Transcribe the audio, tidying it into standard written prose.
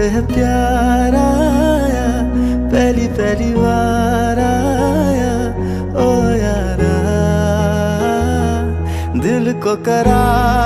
है प्यार आया, पहली पहली बार आया ओ यारा, दिल को करार